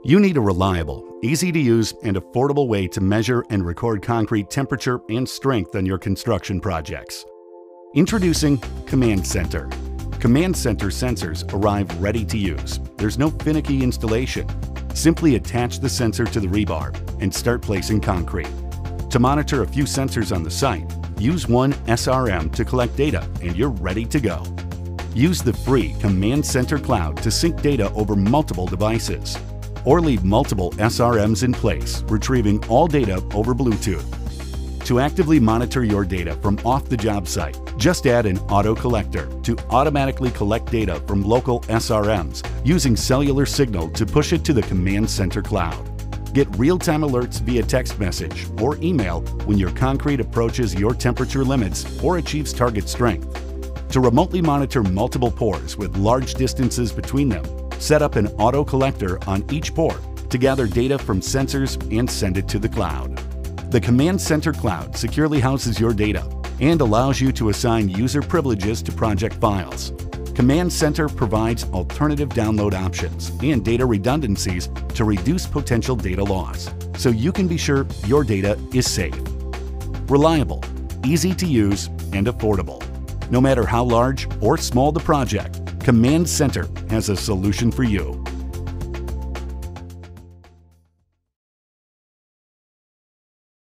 You need a reliable, easy-to-use, and affordable way to measure and record concrete temperature and strength on your construction projects. Introducing Command Center. Command Center sensors arrive ready to use. There's no finicky installation. Simply attach the sensor to the rebar and start placing concrete. To monitor a few sensors on the site, use one SRM to collect data and you're ready to go. Use the free Command Center Cloud to sync data over multiple devices, or leave multiple SRMs in place, retrieving all data over Bluetooth. To actively monitor your data from off the job site, just add an auto collector to automatically collect data from local SRMs using cellular signal to push it to the Command Center Cloud. Get real-time alerts via text message or email when your concrete approaches your temperature limits or achieves target strength. To remotely monitor multiple pours with large distances between them, set up an auto collector on each pour to gather data from sensors and send it to the cloud. The Command Center Cloud securely houses your data and allows you to assign user privileges to project files. Command Center provides alternative download options and data redundancies to reduce potential data loss, so you can be sure your data is safe. Reliable, easy to use, and affordable. No matter how large or small the project, Command Center has a solution for you.